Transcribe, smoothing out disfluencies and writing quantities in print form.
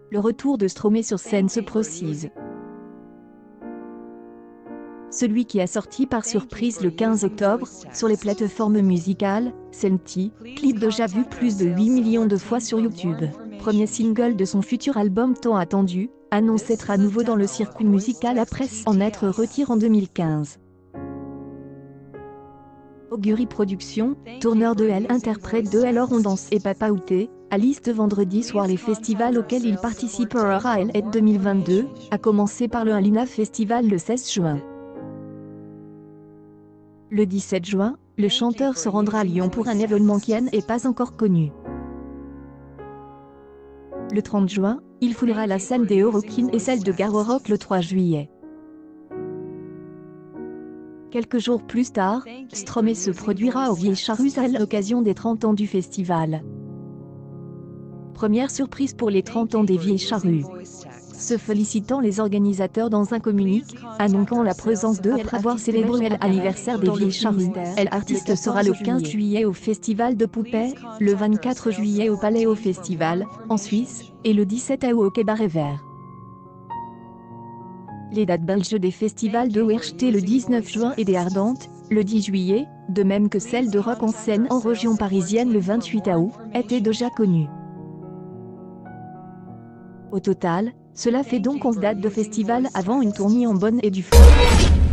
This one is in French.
Le retour de Stromae sur scène se précise. Celui qui a sorti par surprise le 15 octobre, sur les plateformes musicales, Senti, clip déjà vu plus de 8 millions de fois sur YouTube. Premier single de son futur album tant attendu, annonce être à nouveau dans le circuit musical après en être retiré en 2015. Augury Productions, tourneur de Elle interprète de Alors on danse et Papa Outé, à liste vendredi soir les festivals auxquels il participera à Elle 2022, à commencer par le Alina Festival le 16 juin. Le 17 juin, le chanteur se rendra à Lyon pour un événement qui n'est pas encore connu. Le 30 juin, il foulera la scène des Eurokin et celle de Garo Rock le 3 juillet. Quelques jours plus tard, Stromae se produira aux Vieilles Charrues à l'occasion des 30 ans du festival. Première surprise pour les 30 ans des Vieilles Charrues. Se félicitant les organisateurs dans un communiqué, annonçant la présence de après avoir célébré l'anniversaire des Vieilles Charrues. Elle artiste sera le 15 juillet au Festival de Poupée, le 24 juillet au Palais au Festival, en Suisse, et le 17 août au Cabaret Vert. Les dates belges des festivals de Werchter le 19 juin et des Ardentes, le 10 juillet, de même que celle de Rock en scène en région parisienne le 28 août, étaient déjà connues. Au total, cela fait donc 11 dates de festival avant une tournée en bonne et due forme.